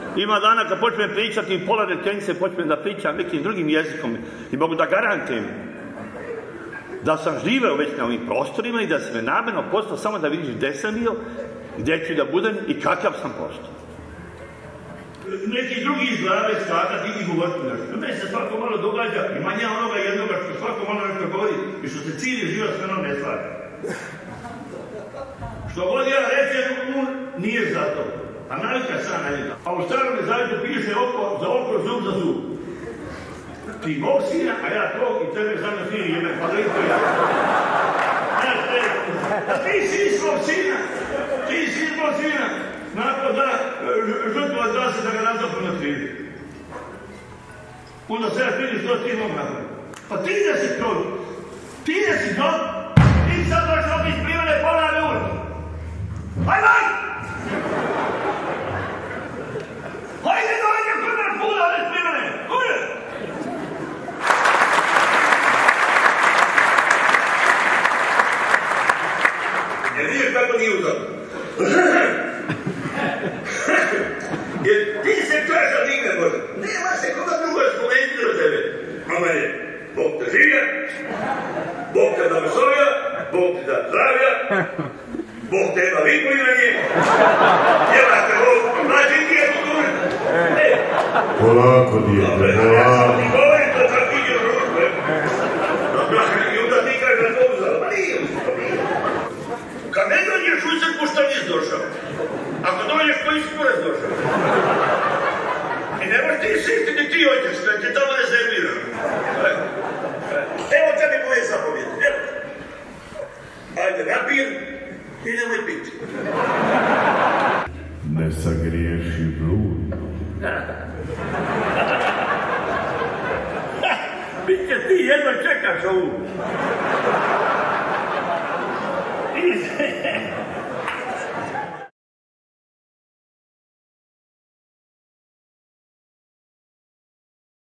Ima dana kad počnem pričati i pola rečenice počnem da pričam nekim drugim jezikom i mogu da garantujem da sam živeo već na ovim prostorima i da sam me namjerno postao samo da vidiš gde sam bio, gde ću da budem i kakav sam postao. Neki drugi iz glave skakati i govoriti nešto. Meni se svako malo događa i manja onoga jednoga što svako malo nešto govori i što se cijeli život s menom ne slaga. Što god ja rečem, on nije za to. A navika sam navika. A u starom zavetu piše za oko, zub za zub. Ti mog sina, a ja tvog i tebe za mnom sin jebe. Pa da i to ja. A ti si svog sina. Ti si svog sina. Nakon da žrtva da se da ga nazapu na krivi. Onda se ja vidim što ti mogu napraviti. Pa ti da si to. Ti da si to. Ti sad došao biti privane pola ljudi. Hajde! Hajde dođe prve puta ovdje privane! Uje! Jer vidiš kako nije uzao. Jer ti se čaš od ime Bože. Nema se koga druga spomenuti do tebe. Ona je Bog te življa, Bog te blagoslovlja, Bog ti da zdravlja, Bog te ima vipolivanje, jeva te Bog, znači ti je tu govorim. Polako, dijete, polako. Ja sam ti govorim to čak vidio ružbe. I onda ti kaže da to uzela. Pa nije uzela, nije. Kad ne dođeš u crkvu što nisi došao. Ako dođeš koji si porez došao. I nemaš ti sišti ni ti hoćeš, da ti tamo rezerviram. Evo tebi moje zapovjede, evo. Ajde, napijem i nemoj piti. Ne sagriješi blud. Biće ti jedno čekaš ovu.